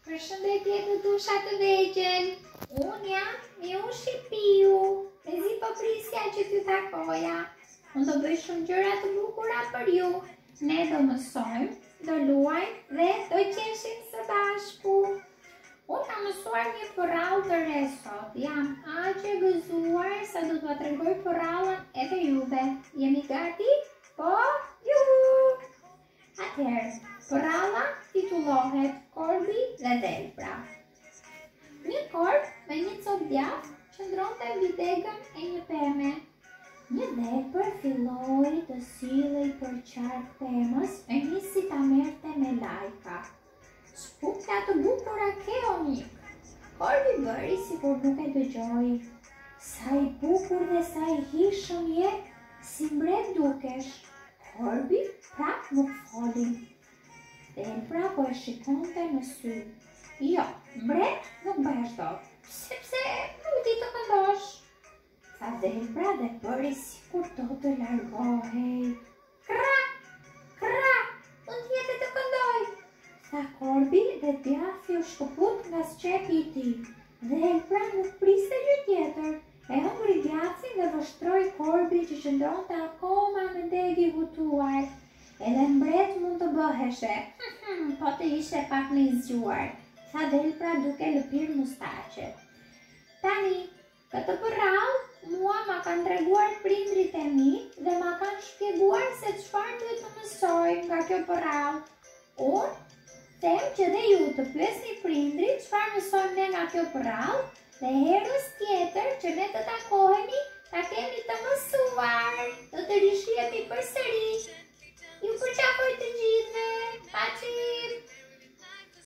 Përshëndetje të tusha të vegjël. Unë jam Miushi Piu. Mezi po prisja që t'ju takoja. Unë do bëj shumë gjëra të bukura për ju. Ne do mësojmë, do luajmë dhe do qeshim së bashku. Unë kam mësuar një përrallë të re sot. Jam aq e gëzuar sa do t'ua tregoj përrallën edhe juve. Jemi gati? Po? Juhu! Atëherë, përralla titullohet Korbi dhe Dhelpra. Një korb me një cop djath qëndronte mbi degën e një peme. Një dhelpër filloi të sillej për qark pemës e nisi ta merrte me lajka. Spukla të bukura ke o mik. Korbi bëri sikur nuk e dëgjoi. Sa i bukur dhe sa i hishëm je, si mbret dukesh. Korbi prap nuk foli. Dhelpra po e shikonte në sy. Jo, mbret nuk bëhesh dot, sepse nuk di të këndosh. Tha Dhelpra dhe bëri sikur do të largohej. Kra, kra, unë tjetë të këndoj. Tha Korbi dhe djathi u shkëput nga sqepi i tij. Dhelpra nuk priste gjë tjetër. E hëngri djathin dhe vështroi Korbi që qëndronte akoma në degë i hutuar. Edhe mbret mund të bëheshe, po të ishe pak më i zgjuar, tha Dhelpra duke lëpir mustaqet. Tani, këtë përrallë mua ma kanë treguar prindrit e mi dhe ma kanë shpjeguar se çfarë duhet të mësoj nga kjo përrallë. Unë them që dhe ju të pyesni prindrit çfarë mësojmë ne nga kjo përrallë dhe herës tjetër që ne të takohemi, ta kemi të mësuar. Do të rishihemi përsëri. Ju përqafoj të gjithëve. Paqim!